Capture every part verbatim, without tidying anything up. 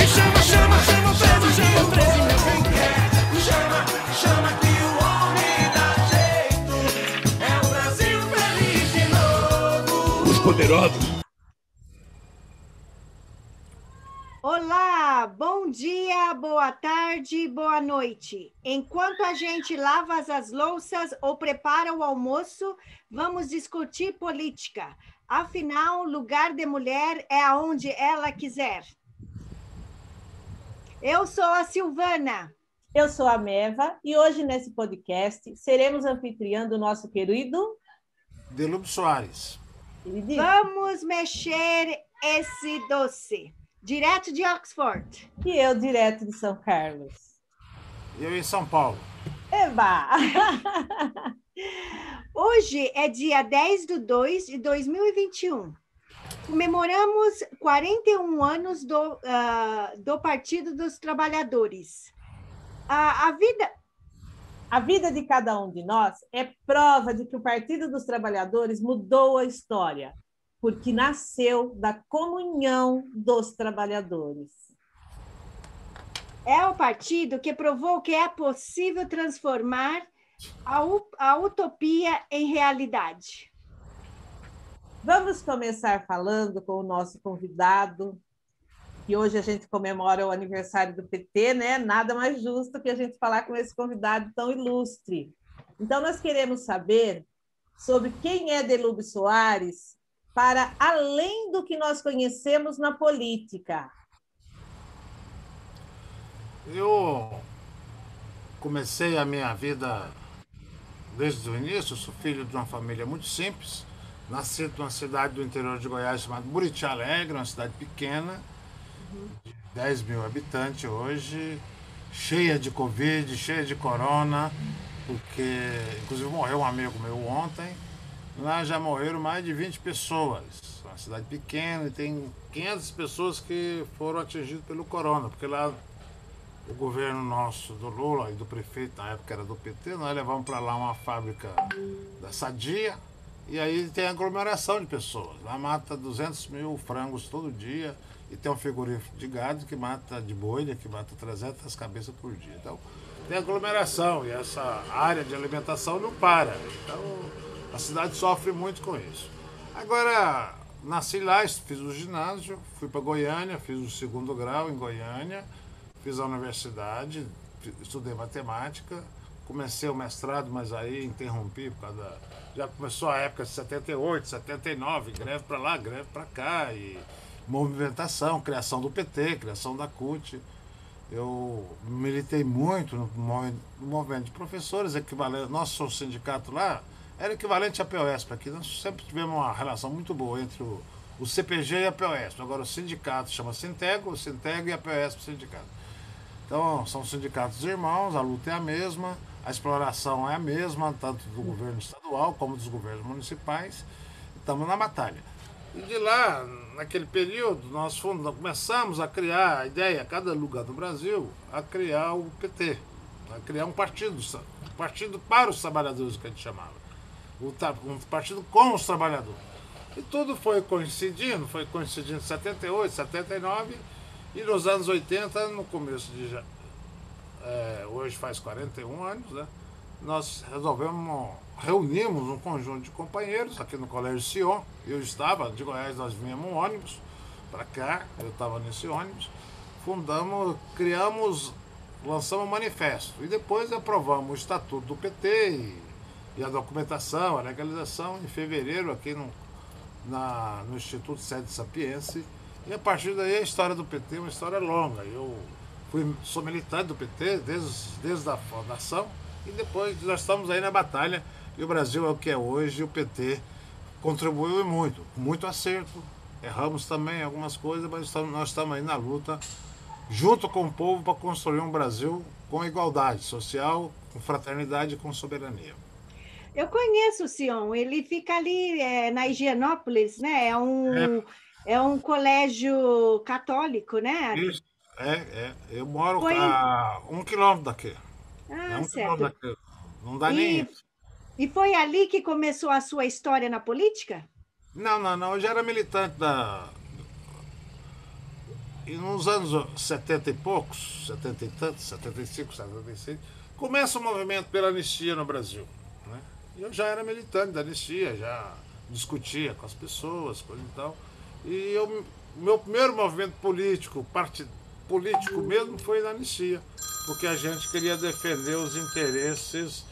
Chama, chama, chama o preso, chama o preso, quem quer. Chama, chama que o homem dá jeito. É o Brasil feliz de novo. Os poderosos. Olá, bom dia, boa tarde, boa noite. Enquanto a gente lava as louças ou prepara o almoço, vamos discutir política. Afinal, lugar de mulher é aonde ela quiser. Eu sou a Silvana. Eu sou a Meva e hoje nesse podcast seremos anfitriã do nosso querido Delúbio Soares. Vamos mexer esse doce. Direto de Oxford. E eu, direto de São Carlos. E eu em São Paulo. Eba! Hoje é dia dez de dois de dois mil e vinte e um. Comemoramos quarenta e um anos do, uh, do Partido dos Trabalhadores. A, a, vida... a vida de cada um de nós é prova de que o Partido dos Trabalhadores mudou a história, porque nasceu da comunhão dos trabalhadores. É o partido que provou que é possível transformar a, a utopia em realidade. Vamos começar falando com o nosso convidado, que hoje a gente comemora o aniversário do P T, né? Nada mais justo que a gente falar com esse convidado tão ilustre. Então, nós queremos saber sobre quem é Delúbio Soares, para além do que nós conhecemos na política. Eu comecei a minha vida desde o início. Eu sou filho de uma família muito simples, nasci numa cidade do interior de Goiás chamada Buriti Alegre, uma cidade pequena, de dez mil habitantes hoje, cheia de Covid, cheia de corona, porque inclusive morreu um amigo meu ontem. Lá já morreram mais de vinte pessoas. É uma cidade pequena e tem quinhentas pessoas que foram atingidas pelo corona, porque lá o governo nosso, do Lula e do prefeito, na época era do P T, nós levamos para lá uma fábrica da Sadia e aí tem aglomeração de pessoas. Lá mata duzentos mil frangos todo dia e tem um frigorífico de gado que mata, de boi, que mata trezentas cabeças por dia. Então tem aglomeração e essa área de alimentação não para. Então a cidade sofre muito com isso. Agora, nasci lá, fiz o ginásio, fui para Goiânia, fiz o segundo grau em Goiânia, fiz a universidade, estudei matemática, comecei o mestrado, mas aí interrompi por causa da... Já começou a época de setenta e oito, setenta e nove, greve para lá, greve para cá, e movimentação, criação do P T, criação da C U T. Eu militei muito no movimento de professores, equivalente, nosso sindicato lá era equivalente à P O S P aqui. Nós sempre tivemos uma relação muito boa entre o, o C P G e a P O S P. Agora o sindicato chama Sintego, o Sintego e a P O S P sindicato. Então são sindicatos irmãos, a luta é a mesma, a exploração é a mesma, tanto do governo estadual como dos governos municipais. Estamos na batalha. E de lá, naquele período, nós fomos, começamos a criar a ideia, cada lugar do Brasil, a criar o P T, a criar um partido, um partido para os trabalhadores, que a gente chamava. Um partido com os trabalhadores. E tudo foi coincidindo, foi coincidindo em setenta e oito, setenta e nove, e nos anos oitenta, no começo de... É, hoje faz quarenta e um anos, né? Nós resolvemos, reunimos um conjunto de companheiros aqui no Colégio Sion. Eu estava, de Goiás nós vinhamos um ônibus para cá, eu estava nesse ônibus, fundamos, criamos, lançamos um manifesto, e depois aprovamos o Estatuto do P T e E a documentação, a legalização, em fevereiro, aqui no, na, no Instituto Sede Sapiense. E a partir daí a história do P T é uma história longa. Eu fui, sou militante do P T desde, desde a fundação e depois nós estamos aí na batalha. E o Brasil é o que é hoje, e o P T contribuiu muito, com muito acerto. Erramos também algumas coisas, mas estamos, nós estamos aí na luta, junto com o povo, para construir um Brasil com igualdade social, com fraternidade e com soberania. Eu conheço o Sion, ele fica ali é, na Higienópolis, né? É um, é. é um colégio católico, né? Isso, é, é. Eu moro Foi... a um quilômetro daqui. Ah, é um certo. quilômetro daqui. Não dá e, nem isso. E foi ali que começou a sua história na política? Não, não, não. Eu já era militante da... e nos anos setenta e poucos, setenta e tantos, setenta e cinco, setenta e seis, começa o movimento pela anistia no Brasil. Né? E eu já era militante da anistia, já discutia com as pessoas, coisa e tal. E eu, meu primeiro movimento político, parte, político mesmo, foi na anistia, porque a gente queria defender os interesses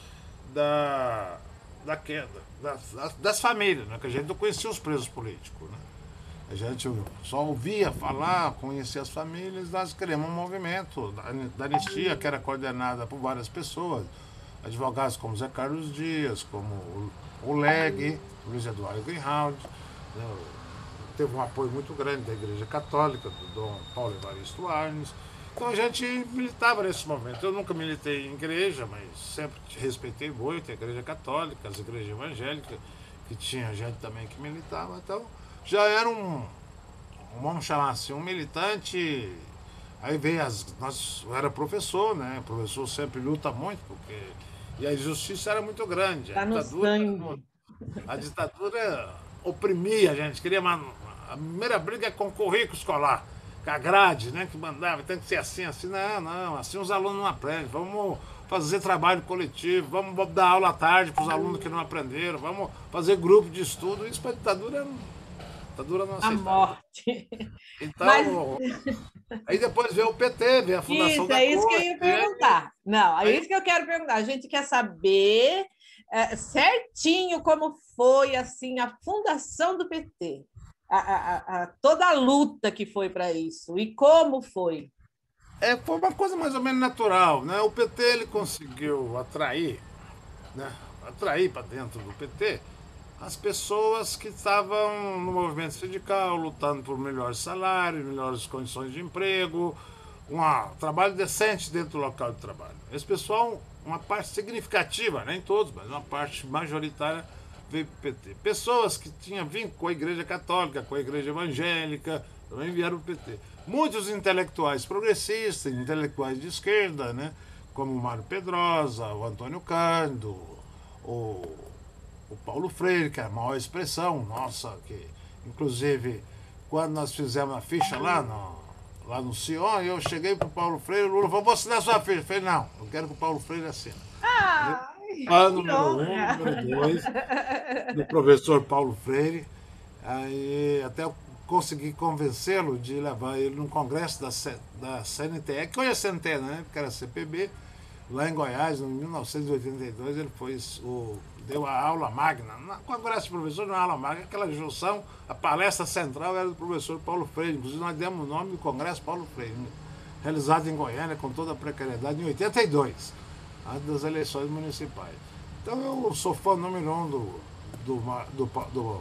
da, da queda, das, das famílias, né? Que a gente não conhecia os presos políticos. Né? A gente só ouvia falar, conhecia as famílias, nós queremos um movimento da, da anistia, que era coordenada por várias pessoas, advogados como Zé Carlos Dias, como o, o Leg, Luiz Eduardo Greenhalgh, né? Teve um apoio muito grande da Igreja Católica, do Dom Paulo Evaristo Arnes. Então a gente militava nesse movimento. Eu nunca militei em igreja, mas sempre respeitei muito a Igreja Católica, as igrejas evangélicas, que tinha gente também que militava. Então já era um, vamos chamar assim, um militante. Aí veio as. Nós, eu era professor, né? O professor sempre luta muito, porque. E a injustiça era muito grande. Tá A no ditadura, sangue. a ditadura oprimia a gente. Queria uma, a primeira briga é com o currículo escolar, com a grade, né? Que mandava, tem que ser assim, assim. Não, não, assim os alunos não aprendem. Vamos fazer trabalho coletivo, vamos dar aula à tarde para os alunos que não aprenderam, vamos fazer grupo de estudo. Isso para a ditadura, a ditadura não A aceitava. morte. Então, Mas- aí depois veio o P T, veio a fundação Isso, da é isso que eu Corte, ia perguntar. Não, é Aí- isso que eu quero perguntar. A gente quer saber é, certinho como foi assim a fundação do P T, a, a- a- toda a luta que foi para isso e como foi. É, foi uma coisa mais ou menos natural, né? O P T ele conseguiu atrair, né? Atrair para dentro do P T as pessoas que estavam no movimento sindical, lutando por melhores salários, melhores condições de emprego, um trabalho decente dentro do local de trabalho. Esse pessoal, uma parte significativa, nem todos, mas uma parte majoritária veio para o P T. Pessoas que tinham vínculo com a Igreja Católica, com a Igreja Evangélica, também vieram para o P T. Muitos intelectuais progressistas, intelectuais de esquerda, né? Como o Mário Pedrosa, o Antônio Cândido, o, o Paulo Freire, que é a maior expressão nossa, que inclusive quando nós fizemos a ficha lá no, lá no Sion, eu cheguei para o Paulo Freire, o Lula falou, vou assinar sua ficha. Eu falei, não, eu quero que o Paulo Freire assine. Ah, Fã número um, número dois, do professor Paulo Freire. Aí até eu consegui convencê-lo de levar ele num congresso da, C, da C N T E, que hoje é C N T E, né? Porque era C P B, lá em Goiás, em mil novecentos e oitenta e dois, ele foi o, deu a aula magna. No congresso de professor, não é aula magna, aquela junção, a palestra central era do professor Paulo Freire. Inclusive, nós demos o nome do congresso Paulo Freire, realizado em Goiânia com toda a precariedade, em oitenta e dois, antes das eleições municipais. Então, eu sou fã número um do, do, do, do,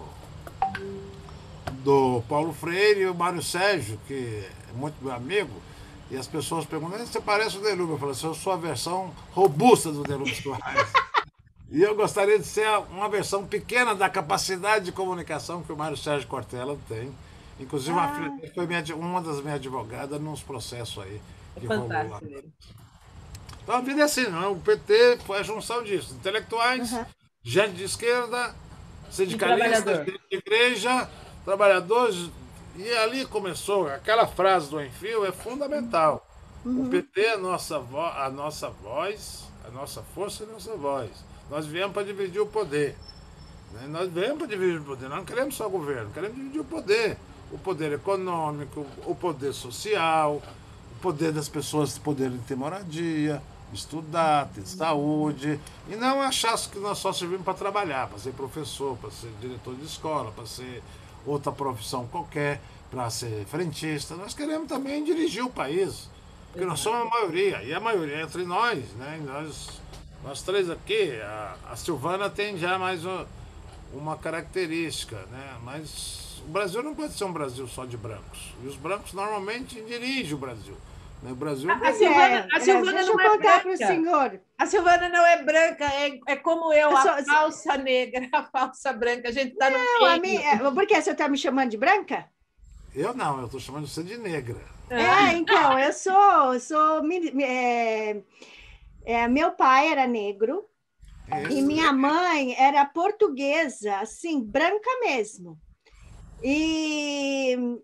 do Paulo Freire e o Mário Sérgio, que é muito meu amigo, e as pessoas perguntam, você parece o Delúbio. Eu falo assim, eu sou a versão robusta do Delúbio Soares. E eu gostaria de ser uma versão pequena da capacidade de comunicação que o Mário Sérgio Cortella tem. Inclusive, uma, Ah. filha, foi minha, uma das minhas advogadas nos processos aí. É Que rolou lá. fantástico. Então a vida é assim, não é? O P T foi a junção disso. Intelectuais, Uhum. gente de esquerda, sindicalistas, trabalhador. gente de igreja, trabalhadores. E ali começou, aquela frase do Enfio é fundamental. O P T é a nossa, vo a nossa voz, a nossa força e a nossa voz. Nós viemos para dividir o poder. Né? Nós viemos para dividir o poder. Nós não queremos só governo, queremos dividir o poder. O poder econômico, o poder social, o poder das pessoas poderem ter moradia, estudar, ter saúde. E não achar que nós só servimos para trabalhar, para ser professor, para ser diretor de escola, para ser outra profissão qualquer, para ser frentista. Nós queremos também dirigir o país, porque nós somos a maioria, e a maioria é entre nós, né? E nós, nós três aqui, a, a Silvana tem já mais uma, uma característica, né? Mas o Brasil não pode ser um Brasil só de brancos. E os brancos normalmente dirigem o Brasil. Né? O Brasil... A Silvana, a Silvana deixa não eu é contar para o branca. senhor. A Silvana não é branca, é, é como eu, Eu a sou- falsa negra, a falsa branca. A gente está no Não, a meio. mim, é, por que você está me chamando de branca? Eu não, eu estou chamando você de negra. É, então, eu sou, eu sou mi- mi- é, é, meu pai era negro e minha mãe era portuguesa, assim, branca mesmo. E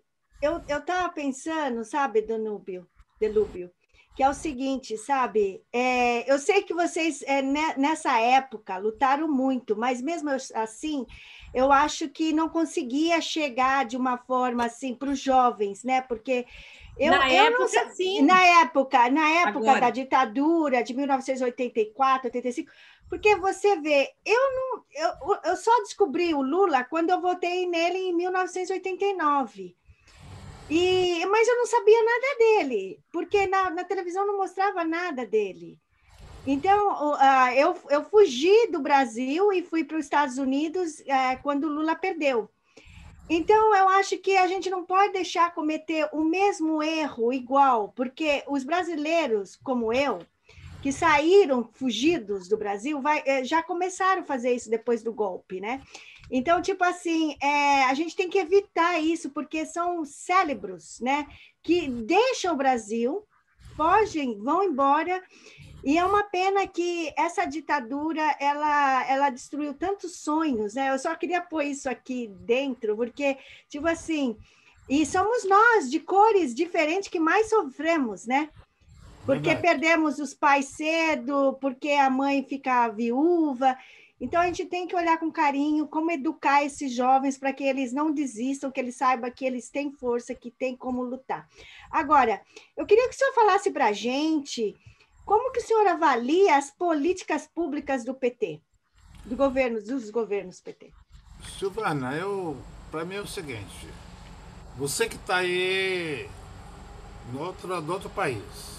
eu, eu tava pensando, sabe, Danúbio, Delúbio, que é o seguinte, sabe? É, eu sei que vocês, é, ne- nessa época, lutaram muito, mas mesmo assim, eu acho que não conseguia chegar de uma forma assim para os jovens, né? Porque eu, Na eu não época, sa- sim. na época, na época da Agora. ditadura de mil novecentos e oitenta e quatro, oitenta e cinco, porque você vê, eu não, eu, eu só descobri o Lula quando eu votei nele em mil novecentos e oitenta e nove. E, mas eu não sabia nada dele, porque na, na televisão não mostrava nada dele. Então, o- ah, eu, eu fugi do Brasil e fui para os Estados Unidos eh, quando o Lula perdeu. Então, eu acho que a gente não pode deixar cometer o mesmo erro igual, porque os brasileiros, como eu, que saíram fugidos do Brasil, vai, eh, já começaram a fazer isso depois do golpe, né? Então, tipo assim, é, a gente tem que evitar isso, porque são cérebros, né? Que deixam o Brasil, fogem, vão embora, e é uma pena que essa ditadura, ela, ela destruiu tantos sonhos, né? Eu só queria pôr isso aqui dentro, porque, tipo assim, e somos nós, de cores diferentes, que mais sofremos, né? Porque Verdade. perdemos os pais cedo, porque a mãe fica viúva. Então, a gente tem que olhar com carinho como educar esses jovens para que eles não desistam, que eles saibam que eles têm força, que têm como lutar. Agora, eu queria que o senhor falasse para a gente como que o senhor avalia as políticas públicas do P T, do governo, dos governos P T. Silvana, eu, para mim é o seguinte, você que está aí no outro, no outro país,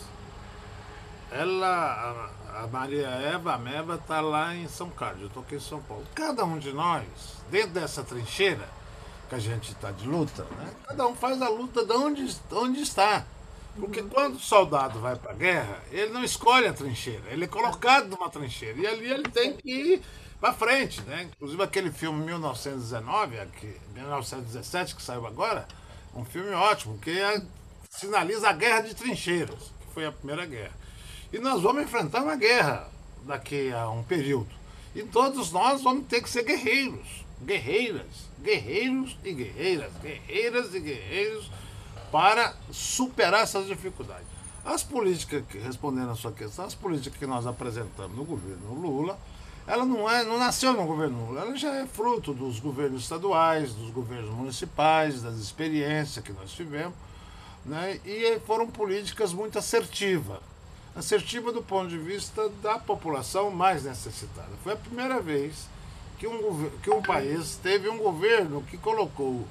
ela, a, a Maria Eva, a Meva, está lá em São Carlos, eu estou aqui em São Paulo. Cada um de nós, dentro dessa trincheira que a gente está de luta, né? Cada um faz a luta de onde, de onde está. Porque quando o soldado vai para a guerra, ele não escolhe a trincheira, ele é colocado numa trincheira. E ali ele tem que ir para frente, né? Inclusive aquele filme mil novecentos e dezenove, aqui, mil novecentos e dezessete, que saiu agora, um filme ótimo, que é, sinaliza a guerra de trincheiras, que foi a primeira guerra. E nós vamos enfrentar uma guerra daqui a um período. E todos nós vamos ter que ser guerreiros, guerreiras, guerreiros e guerreiras, guerreiras e guerreiros, para superar essas dificuldades. As políticas, que, respondendo a sua questão, as políticas que nós apresentamos no governo Lula, ela não, é, não nasceu no governo Lula, ela já é fruto dos governos estaduais, dos governos municipais, das experiências que nós tivemos, né? E foram políticas muito assertivas. Assertiva do ponto de vista da população mais necessitada. Foi a primeira vez que um, que um país teve um governo que colocou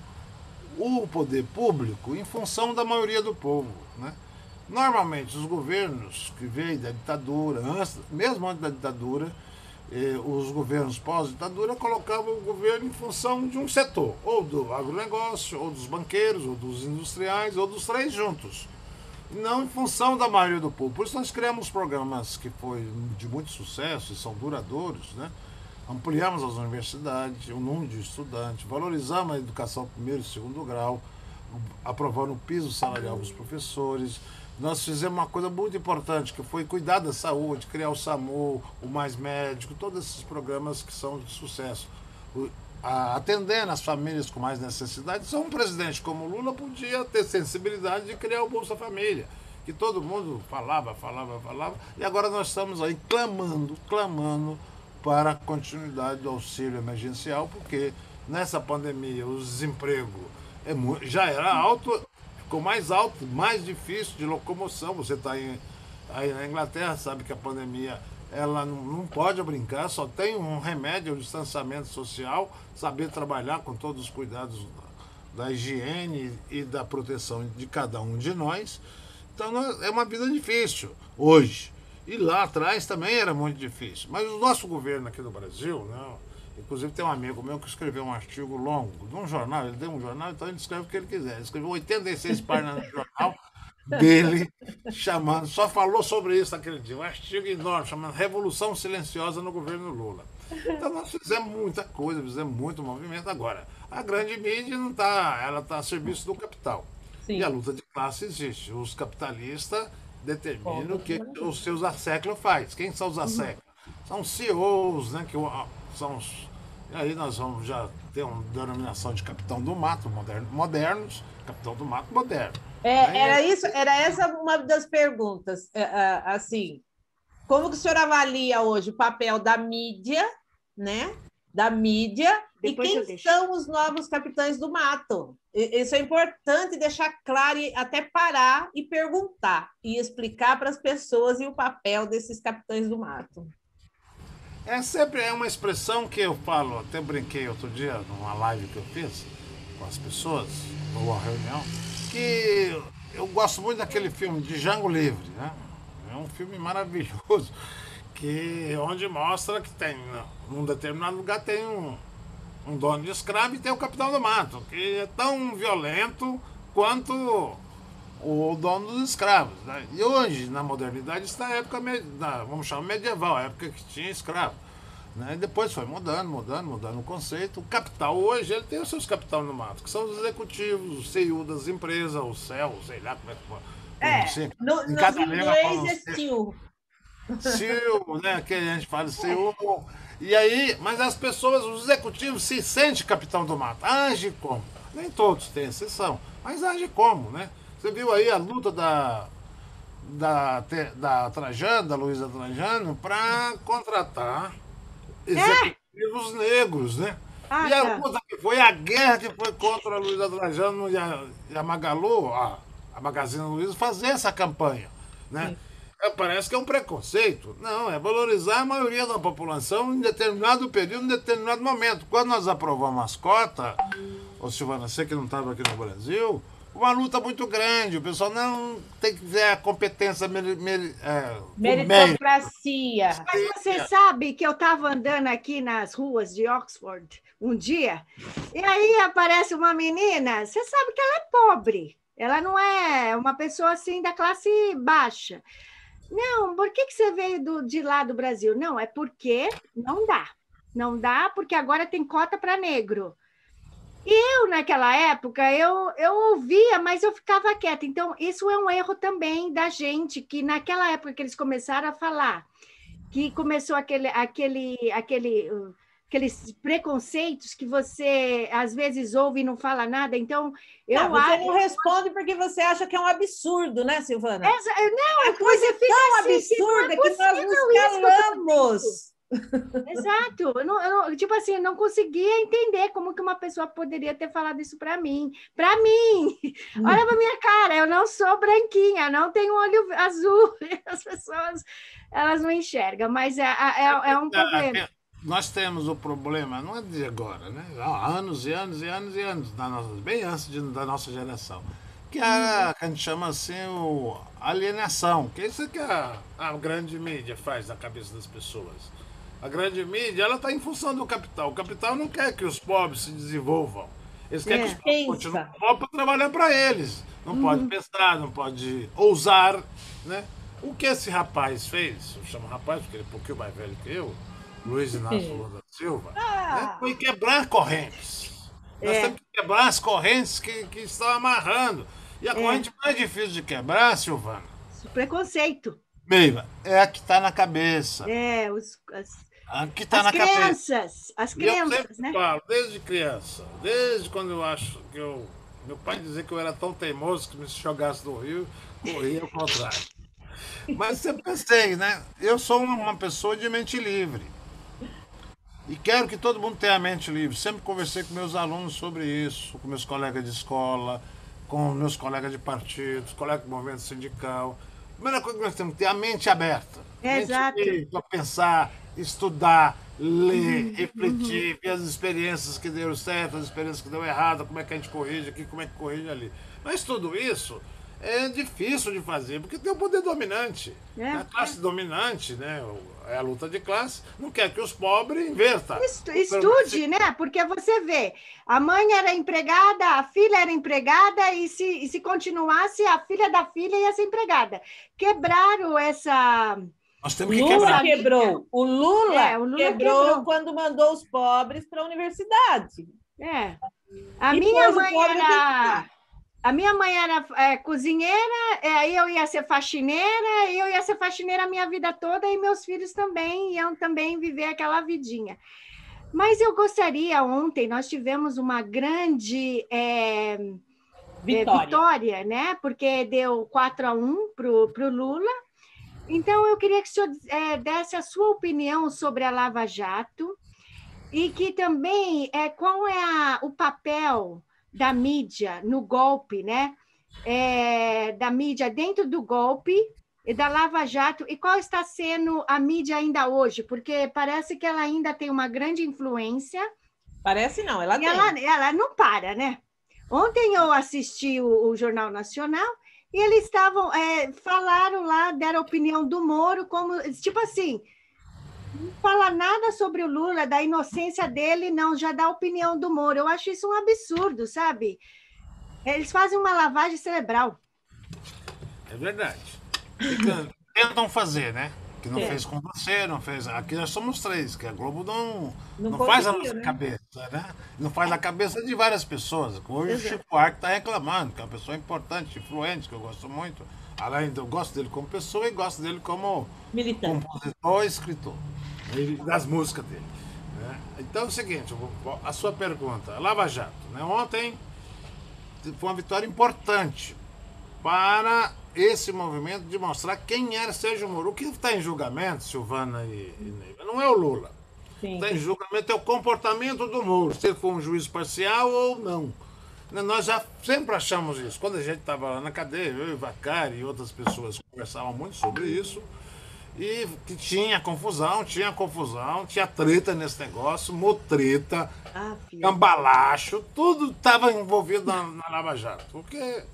o poder público em função da maioria do povo, né? Normalmente, os governos que veio da ditadura, antes, mesmo antes da ditadura, eh, os governos pós-ditadura colocavam o governo em função de um setor, ou do agronegócio, ou dos banqueiros, ou dos industriais, ou dos três juntos, não em função da maioria do povo. Por isso nós criamos programas que foi de muito sucesso e são duradouros, né? Ampliamos as universidades, o número de estudantes, valorizamos a educação primeiro e segundo grau, aprovando o piso salarial dos professores. Nós fizemos uma coisa muito importante, que foi cuidar da saúde, criar o SAMU, o Mais Médico, todos esses programas que são de sucesso. O, a, atendendo as famílias com mais necessidade, só um presidente como Lula podia ter sensibilidade de criar o Bolsa Família, que todo mundo falava, falava, falava, e agora nós estamos aí clamando, clamando para a continuidade do auxílio emergencial, porque nessa pandemia o desemprego é muito, já era alto, ficou mais alto, mais difícil de locomoção. Você está aí, aí na Inglaterra, sabe que a pandemia ela não, não pode brincar, só tem um remédio, o distanciamento social, saber trabalhar com todos os cuidados da, da higiene e da proteção de cada um de nós. Então nós, é uma vida difícil hoje. E lá atrás também era muito difícil. Mas o nosso governo aqui do Brasil, né, inclusive tem um amigo meu que escreveu um artigo longo de um jornal, ele tem um jornal, então ele escreve o que ele quiser. Ele escreveu oitenta e seis páginas no jornal dele, chamando, só falou sobre isso naquele dia, um artigo enorme, chamando Revolução Silenciosa no Governo Lula. Então nós fizemos muita coisa, fizemos muito movimento. Agora, a grande mídia não está, ela está a serviço do capital. Sim. E a luta de classe existe. Os capitalistas determinam o que os seus asseclas faz. Quem são os asseclas? São C E Os, né, que são os, e aí nós vamos já ter uma denominação de capitão do mato, moderno, modernos, Capitão do Mato moderno. É, Né? era isso, era essa uma das perguntas. É, é, assim, como que o senhor avalia hoje o papel da mídia, né? Da mídia, Depois eu e quem deixo. são os novos capitães do mato? E- Isso é importante deixar claro e até parar e perguntar e explicar para as pessoas e o papel desses capitães do mato. É sempre é uma expressão que eu falo, até brinquei outro dia numa live que eu fiz com as pessoas, numa reunião, que eu gosto muito daquele filme de Django Livre, né? É um filme maravilhoso, que onde mostra que tem, num determinado lugar tem um, um dono de escravo e tem o capitão do mato, que é tão violento quanto o dono dos escravos. Né? E hoje, na modernidade, está a época, me- da, vamos chamar medieval, a época que tinha escravo. Né? E depois foi mudando, mudando, mudando o conceito. O capital hoje, ele tem os seus capitães no mato, que são os executivos, o C I U das empresas, o C E O, sei lá como é que É, pronuncia. no, Em nos cada língua falam inglês é steel. C I U, né? Que a gente fala C I U. E aí, mas as pessoas, os executivos se sentem capitão do mato. Age como? Nem todos têm exceção, mas age como, né? Você viu aí a luta da, da, Te- da Trajano, da Luísa Trajano, para contratar executivos negros, né? Ah, E a tá. luta que foi, a guerra que foi contra a Luísa Trajano e a, e a Magalu, a, a Magazine Luiza, fazer essa campanha, né? É, parece que é um preconceito. Não, é valorizar a maioria da população em determinado período, em determinado momento. Quando nós aprovamos as cotas, ô Silvana, você que não estava aqui no Brasil, uma luta muito grande. O pessoal não tem que ver a competência meri, meri, é, por mérito. Meritocracia. Mas você sabe que eu estava andando aqui nas ruas de Oxford um dia, e aí aparece uma menina, você sabe que ela é pobre, ela não é uma pessoa assim da classe baixa. Não, por que, que você veio do, de lá do Brasil? Não, é porque não dá. Não dá porque agora tem cota para negro. Eu, naquela época, eu, eu ouvia, mas eu ficava quieta. Então, isso é um erro também da gente, que naquela época que eles começaram a falar, que começou aquele, aquele, aquele, uh, aqueles preconceitos que você, às vezes, ouve e não fala nada. Então, eu Não, você acho... não responde porque você acha que é um absurdo, né, Silvana? Essa, não, A coisa é você fica tão assim, que não é absurda que nós possível nos isso que eu tô calamos. Exato. Eu não, eu não- tipo assim, eu não conseguia entender como que uma pessoa poderia ter falado isso para mim. Para mim! Olha para minha cara, eu não sou branquinha, não tenho olho azul. As pessoas, elas não enxergam, mas é, é, é um problema. Nós temos o problema, não é de agora, né? Há anos e anos e anos e anos, da nossa, bem antes de- da nossa geração, que é a, que a gente chama assim o alienação, que é isso que a, a grande mídia faz na cabeça das pessoas. A grande mídia, ela está em função do capital. O capital não quer que os pobres se desenvolvam. Eles querem É. que os pobres Pensa. continuem pobres para trabalhar para eles. Não pode pensar, não pode ousar, né? O que esse rapaz fez, eu chamo rapaz porque ele é um pouquinho mais velho que eu, Luiz Inácio Lula da Silva, né, foi quebrar correntes. Nós É. temos que quebrar as correntes que, que estão amarrando. E a corrente mais difícil de quebrar, Silvana, Preconceito. Meiva, é a que está na cabeça. É, os, as, A que está as na cabeça. crianças, as E eu crianças, sempre né? falo, desde criança, desde quando eu acho que eu. Meu pai dizia que eu era tão teimoso que me jogasse no rio, corria ao contrário. Mas sempre pensei, né? Eu sou uma, uma pessoa de mente livre. E quero que todo mundo tenha a mente livre. Sempre conversei com meus alunos sobre isso, com meus colegas de escola, com meus colegas de partidos, colegas do movimento sindical. A primeira coisa que nós temos que ter é a mente aberta. É, mente exato. livre para pensar, estudar, ler, refletir, ver as experiências que deram certo, as experiências que deu errado, como é que a gente corrige aqui, como é que corrige ali. Mas tudo isso é difícil de fazer, porque tem o poder dominante. É, a classe dominante, né? É a luta de classe, não quer que os pobres invertam. Estu- Estude, né? Porque você vê, a mãe era empregada, a filha era empregada, e se, e se continuasse, a filha da filha ia ser empregada. Quebraram essa. Nós temos que Lula quebrar. quebrou. O Lula, É, o Lula quebrou, quebrou. quando mandou os pobres para a universidade. É. A E minha pôs o mãe pobre era. A minha mãe era é, cozinheira, é, aí eu ia ser faxineira, e eu ia ser faxineira a minha vida toda, e meus filhos também iam também viver aquela vidinha. Mas eu gostaria, ontem nós tivemos uma grande, é, Vitória. Vitória, né? Porque deu quatro a um para o Lula. Então, eu queria que o senhor é, desse a sua opinião sobre a Lava Jato e que também é, qual é a, o papel da mídia no golpe, né? É, da mídia dentro do golpe e da Lava Jato, e qual está sendo a mídia ainda hoje, porque parece que ela ainda tem uma grande influência. Parece não, ela e tem. Ela, ela não para, né? Ontem eu assisti o, o Jornal Nacional e eles estavam, é, falaram lá, deram a opinião do Moro, como, tipo assim, não fala nada sobre o Lula, da inocência dele, não, já dá a opinião do Moro. Eu acho isso um absurdo, sabe? Eles fazem uma lavagem cerebral. É verdade. Fica- tentam fazer, né? Que não É. fez com você, não fez. Aqui nós somos três, que a Globo não, Não não, faz a conseguiu, nossa né? cabeça, né? Não faz a cabeça de várias pessoas. Hoje o Exato. Chico Buarque está reclamando, que é uma pessoa importante, influente, que eu gosto muito. Além de eu gosto dele como pessoa e gosto dele como Militante. compositor e escritor. Ele- das músicas dele. Né? Então é o seguinte, eu vou- a sua pergunta, Lava Jato, né? Ontem foi uma vitória importante para esse movimento de mostrar quem era Sérgio Moro. O que está em julgamento, Silvana e, e Neiva, não é o Lula. Sim. Está em julgamento é o comportamento do Moro, se ele for um juiz parcial ou não. Né, Nós já sempre achamos isso. Quando a gente estava lá na cadeia, eu e Vacari e outras pessoas conversavam muito sobre isso. E que tinha confusão, tinha confusão, tinha treta nesse negócio, motreta, Ah, filho. cambalacho, tudo estava envolvido na, na Lava Jato. Porque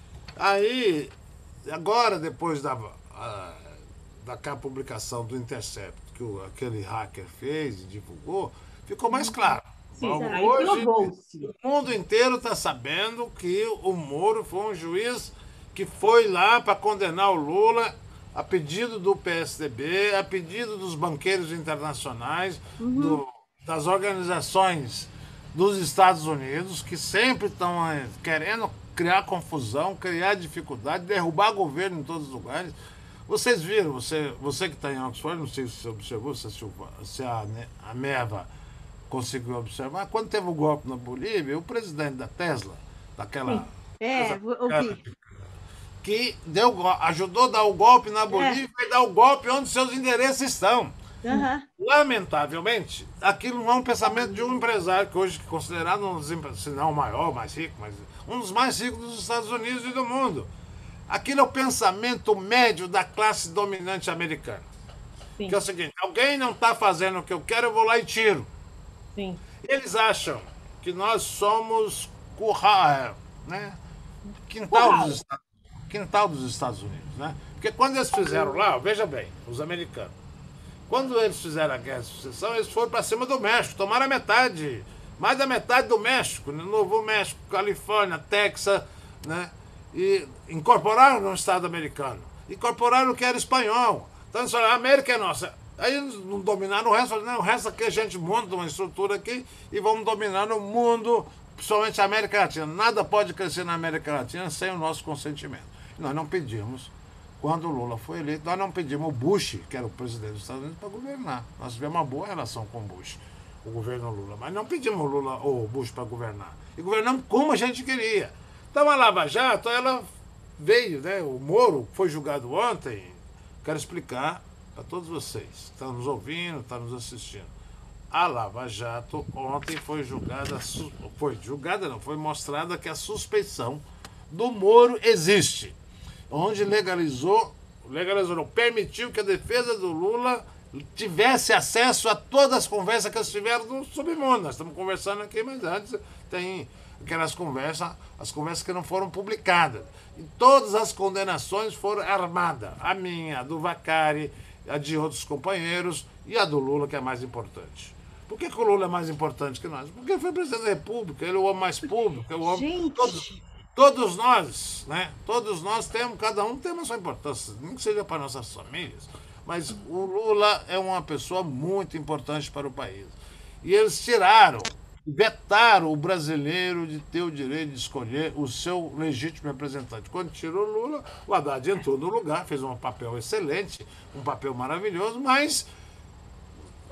aí, agora, depois da, a, daquela publicação do Intercept que o, aquele hacker fez e divulgou, ficou mais claro. Sim, Bom, aí hoje, provou-se. o mundo inteiro está sabendo que o Moro foi um juiz que foi lá para condenar o Lula a pedido do P S D B, a pedido dos banqueiros internacionais, do- das organizações dos Estados Unidos, que sempre estão eh, querendo criar confusão, criar dificuldade, derrubar governo em todos os lugares. Vocês viram, você, você que está em Oxford, não sei se você observou, se a, Silva- se a, Ne- a Meva conseguiu observar, quando teve o golpe na Bolívia, o presidente da Tesla, daquela É, vou ouvir. que deu, go- ajudou a dar o golpe na Bolívia e dar o golpe onde seus endereços estão. Aham. Lamentavelmente, aquilo não é um pensamento de um empresário que hoje é considerado um dos, empre- se não o maior, o mais rico, mas um dos mais ricos dos Estados Unidos e do mundo. Aquilo é o pensamento médio da classe dominante americana. Sim, Que é o seguinte, alguém não está fazendo o que eu quero, eu vou lá e tiro. sim. Eles acham que nós somos curral, né? Quintal Curral. dos, Estados, quintal dos Estados Unidos, né? Porque quando eles fizeram lá, veja bem, os americanos, quando eles fizeram a guerra de sucessão, eles foram para cima do México, tomaram a metade, mais da metade do México, né? Novo México, Califórnia, Texas, né? E incorporaram no Estado americano, incorporaram o que era espanhol. Então eles falaram, a América é nossa. Aí eles não dominaram o resto, falaram, não, o resto aqui a gente monta uma estrutura aqui e vamos dominar o mundo, principalmente a América Latina. Nada pode crescer na América Latina sem o nosso consentimento. E nós não pedimos, quando o Lula foi eleito, nós não pedimos o Bush, que era o presidente dos Estados Unidos, para governar. Nós tivemos uma boa relação com o Bush, o governo Lula, mas não pedimos o Lula ou o Bush para governar. E governamos como a gente queria. Então a Lava Jato, ela veio, né? O Moro foi julgado ontem. Quero explicar para todos vocês que estão nos ouvindo, estão nos assistindo. A Lava Jato ontem foi julgada, su- foi julgada não, foi mostrada que a suspeição do Moro existe. Onde legalizou, legalizou, não, permitiu que a defesa do Lula tivesse acesso a todas as conversas que eles tiveram no submundo. Nós estamos conversando aqui, mas antes tem aquelas conversas, as conversas que não foram publicadas. E todas as condenações foram armadas. A minha, a do Vacari, a de outros companheiros e a do Lula, que é a mais importante. Por que, que o Lula é mais importante que nós? Porque ele foi presidente da República, ele é o homem mais público, é o homem... Gente. Todos, todos nós, né? Todos nós temos, cada um tem a sua importância, nem que seja para nossas famílias. Mas o Lula é uma pessoa muito importante para o país. E eles tiraram, vetaram o brasileiro de ter o direito de escolher o seu legítimo representante. Quando tirou o Lula, o Haddad entrou no lugar, fez um papel excelente, um papel maravilhoso, mas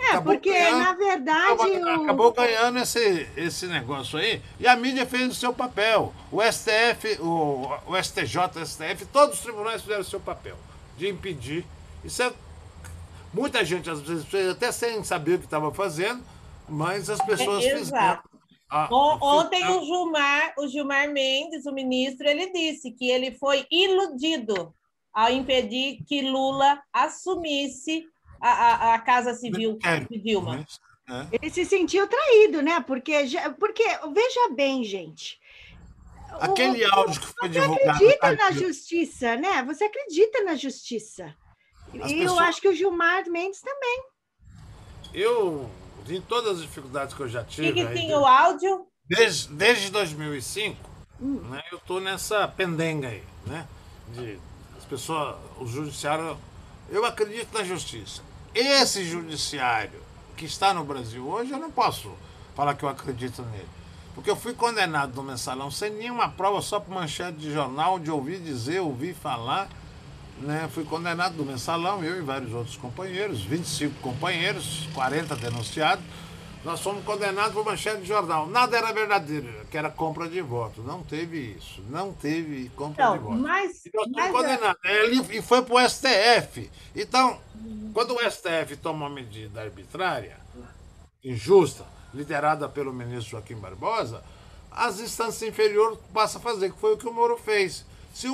É, Acabou porque, ganhando. na verdade, Acabou, o... acabou ganhando esse, esse negócio aí, e a mídia fez o seu papel. O S T F, o, o S T J, o S T F, todos os tribunais fizeram o seu papel de impedir. Isso é. Muita gente, às vezes, fez até sem saber o que estava fazendo, mas as pessoas É, fizeram. exato. Ah, On- Ontem fizeram- o Gilmar, o Gilmar Mendes, o ministro, ele disse que ele foi iludido ao impedir que Lula assumisse a, a, a Casa Civil Quero, de Dilma. né? É. ele se sentiu traído, né? Porque, já- porque veja bem, gente. o- Aquele o- áudio que foi Você divulgado. acredita no na Brasil, justiça, né? Você acredita na justiça. As E eu pessoas- acho que o Gilmar Mendes também. Eu, em todas as dificuldades que eu já O tive, que, que aí, tinha o áudio? desde, desde dois mil e cinco, né, eu estou nessa pendenga aí, né? De as pessoas, o judiciário. Eu acredito na justiça. Esse judiciário que está no Brasil hoje, eu não posso falar que eu acredito nele. Porque eu fui condenado no mensalão sem nenhuma prova, só por manchete de jornal, de ouvir dizer, ouvir falar. Né? Fui condenado no mensalão, eu e vários outros companheiros, vinte e cinco companheiros, quarenta denunciados. Nós fomos condenados por manchete de jornal. Nada era verdadeiro, que era compra de voto. Não teve isso. Não teve compra de Então, voto. mas, E nós fomos mas condenados. Ele- E foi para o S T F. Então, quando o S T F toma uma medida arbitrária, injusta, liderada pelo ministro Joaquim Barbosa, as instâncias inferiores passam a fazer, que foi o que o Moro fez. Se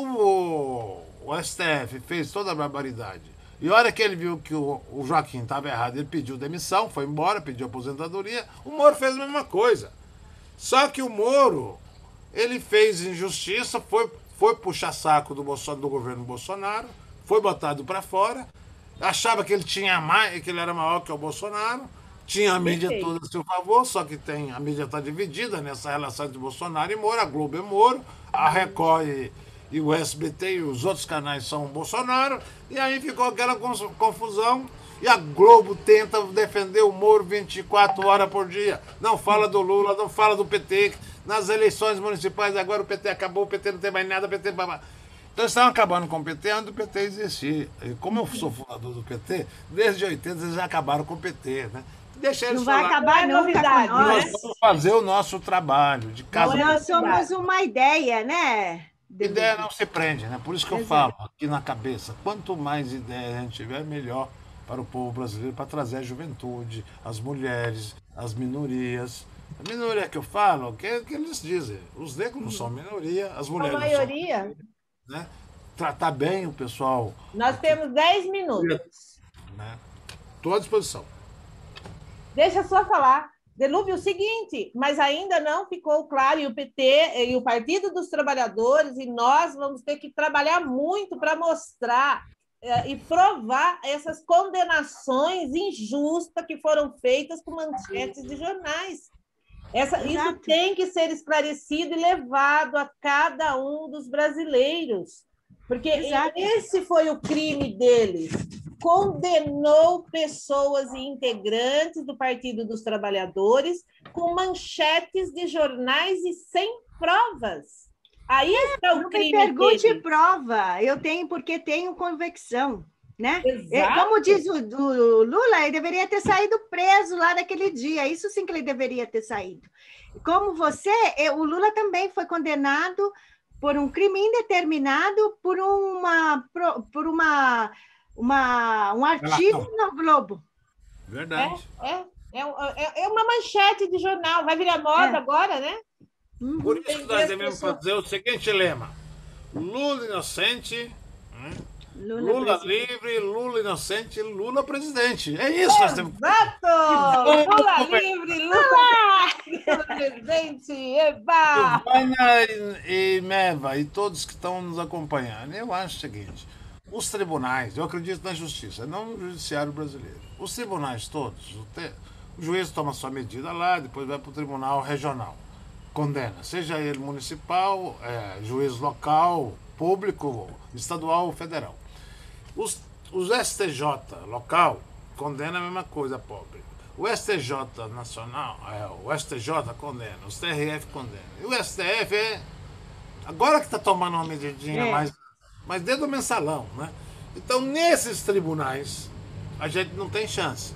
o, o S T F fez toda a barbaridade, e a hora que ele viu que o, o Joaquim estava errado, ele pediu demissão, foi embora, pediu aposentadoria, o Moro fez a mesma coisa. Só que o Moro, ele fez injustiça, foi, foi puxar saco do, Bolsonaro, do governo Bolsonaro, foi botado para fora, achava que ele tinha mais, que ele era maior que o Bolsonaro, tinha a mídia Perfeito. toda a seu favor, só que tem, a mídia está dividida nessa relação de Bolsonaro e Moro, a Globo é Moro, a Record e, e o S B T e os outros canais são Bolsonaro, e aí ficou aquela cons- confusão, e a Globo tenta defender o Moro vinte e quatro horas por dia, não fala do Lula, não fala do P T, nas eleições municipais agora o P T acabou, o P T não tem mais nada, o P T... babá. Então eles estavam acabando com o P T antes do P T existir. E como eu sou fundador do P T, desde oitenta eles já acabaram com o P T, né? Deixa eles Não vai falar. acabar Não é nunca novidade, com nós. Nós vamos fazer o nosso trabalho de casa. Não é Nós somos uma ideia, né? Ideia não se prende, né? Por isso que eu Exato. falo aqui na cabeça, quanto mais ideia a gente tiver, melhor para o povo brasileiro, para trazer a juventude, as mulheres, as minorias. A minoria que eu falo, que, que eles dizem, os negros não são minoria, as a mulheres não são maioria, minoria, né? Tratar bem o pessoal, nós temos dez minutos. né? Estou à disposição. Deixa só falar. Delúbio, o seguinte, mas ainda não ficou claro, e o P T e o Partido dos Trabalhadores, e nós vamos ter que trabalhar muito para mostrar eh, e provar essas condenações injustas que foram feitas com manchetes de jornais. Essa, isso Exato. tem que ser esclarecido e levado a cada um dos brasileiros, porque Exato. esse foi o crime deles. Condenou pessoas e integrantes do Partido dos Trabalhadores com manchetes de jornais e sem provas. Aí está o Não me crime pergunte deles. prova. Eu tenho porque tenho convicção, né? Exato. É, como diz o, o Lula, ele deveria ter saído preso lá naquele dia. Isso sim que ele deveria ter saído. Como você, eh, o Lula também foi condenado por um crime indeterminado por uma, por por uma, uma um artigo no Globo. Verdade. É, é, é, é uma manchete de jornal. Vai virar moda É. agora, né? Uhum. Por isso Tem que nós vezes devemos pessoa- fazer o seguinte lema: Lula inocente, né? Lula, Lula presidente. livre, Lula inocente, Lula presidente. É isso que nós temos que Exato! Lula livre, Lula, Lula presidente, eba! Giovana e, e Meva e todos que estão nos acompanhando, eu acho o seguinte: os tribunais, eu acredito na justiça, não no judiciário brasileiro. Os tribunais todos, o, te, o juiz toma sua medida lá, depois vai para o tribunal regional, condena, seja ele municipal, é, juiz local, público, estadual ou federal. Os, os S T J local condena a mesma coisa, pobre. O S T J nacional, é, o S T J condena, os T R F condena. E o S T F é. Agora que está tomando uma medidinha É. mais. Mas dentro do mensalão, né? Então, nesses tribunais, a gente não tem chance.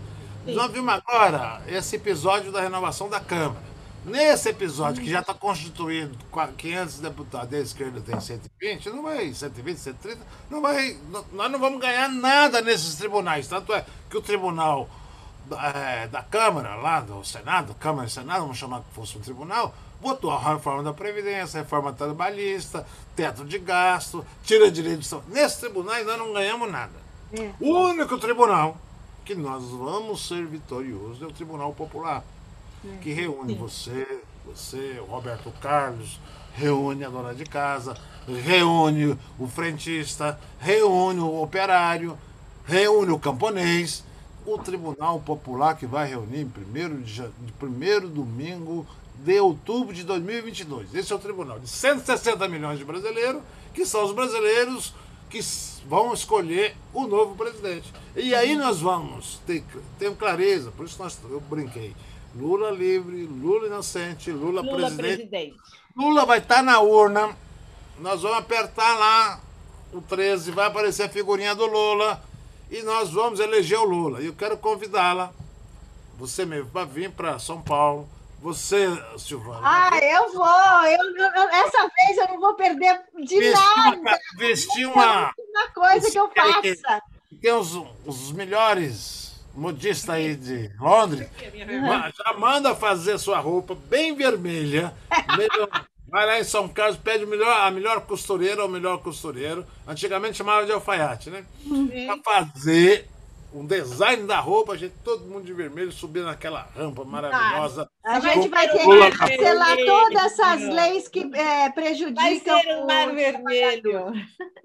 Sim. Nós vimos agora esse episódio da renovação da Câmara. Nesse episódio, que já está constituído quinhentos deputados, da esquerda tem cento e vinte, não vai, cento e vinte, cento e trinta, não vai, nós não vamos ganhar nada nesses tribunais. Tanto é que o tribunal é, da Câmara, lá do Senado, Câmara e Senado, vamos chamar que fosse um tribunal, votou a reforma da Previdência, reforma trabalhista, teto de gasto, tira direito de saúde. Nesses tribunais nós não ganhamos nada. É. O único tribunal que nós vamos ser vitoriosos é o Tribunal Popular, que reúne você, você, o Roberto Carlos, reúne a dona de casa, reúne o frentista, reúne o operário, reúne o camponês. O Tribunal Popular que vai reunir em primeiro de, ja- de primeiro domingo de outubro de dois mil e vinte e dois. Esse é o tribunal de cento e sessenta milhões de brasileiros, que são os brasileiros que s- vão escolher o novo presidente. E aí nós vamos ter, tenho clareza, por isso nós, eu brinquei. Lula livre, Lula inocente, Lula, Lula presidente. presidente. Lula vai estar na urna, nós vamos apertar lá o treze, vai aparecer a figurinha do Lula e nós vamos eleger o Lula. E eu quero convidá-la, você mesmo, para vir para São Paulo. Você, Silvana. Ah, eu vou. Eu, eu- eu- essa vez eu não vou perder de vestir nada. uma, vestir uma. Uma coisa que eu faça. Tem os, os melhores modistas aí de Londres. Ma- Já manda fazer sua roupa bem vermelha. melhor- Vai lá em São Carlos, pede o melhor, a melhor costureira ou o melhor costureiro. Antigamente chamava de alfaiate, né? Para fazer um design da roupa, a gente, todo mundo de vermelho, subir naquela rampa maravilhosa. A gente vai ter Lula que na- cancelar todas essas Vermelho. leis que é, Vai prejudicam ser um mar o- vermelho.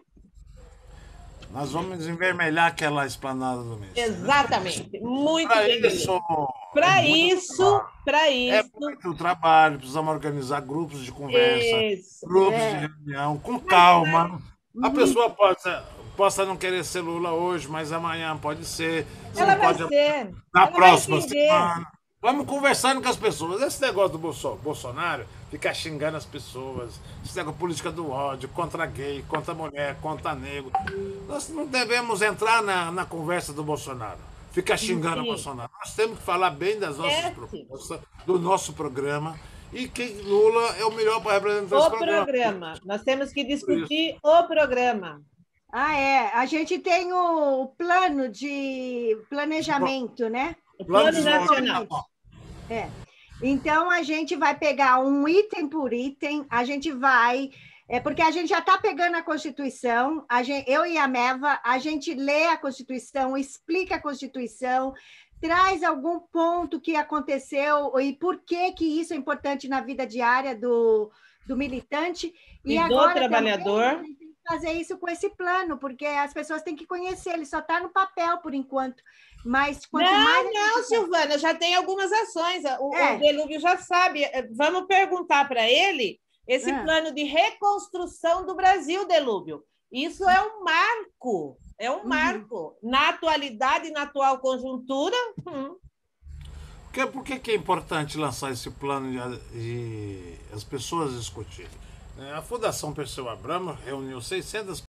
Nós vamos envermelhar aquela esplanada do mês. Exatamente. Muito Para vermelho. isso, Para é muito isso, trabalho. para É isso. muito trabalho, precisamos organizar grupos de conversa, Isso. grupos É. de reunião, com calma. A pessoa possa, possa não querer ser Lula hoje, mas amanhã pode ser. Você Ela não vai pode ser. na Ela vai próxima entender. semana. Vamos conversando com as pessoas. Esse negócio do Bolso- Bolsonaro, ficar xingando as pessoas, esse negócio de política do ódio, contra gay, contra mulher, contra negro. Nós não devemos entrar na, na conversa do Bolsonaro, ficar xingando o Sim. Bolsonaro. Nós temos que falar bem das nossas É, propostas, do nosso programa, e que Lula é o melhor para representar esse O programa. Nós temos que discutir o programa. Ah, é. A gente tem o plano de planejamento, né? O Plano Plano de Nacional. desenvolvimento. É. Então, a gente vai pegar um item por item, a gente vai. É porque a gente já está pegando a Constituição, a gente, eu e a Meva, a gente lê a Constituição, explica a Constituição, traz algum ponto que aconteceu e por que, que isso é importante na vida diária do, do militante. E do agora também trabalhador. a gente tem que fazer isso com esse plano, porque as pessoas têm que conhecer, ele só está no papel por enquanto. Mas quanto Não, mais. a não, gente- Silvana, já tem algumas ações. O, É. o Delúbio já sabe. Vamos perguntar para ele esse É. plano de reconstrução do Brasil, Delúbio. Isso é um marco, é um Uhum. marco. Na atualidade, na atual conjuntura, hum, Por que, por que que é importante lançar esse plano e, e as pessoas discutirem? É, A Fundação Perseu Abramo reuniu seiscentas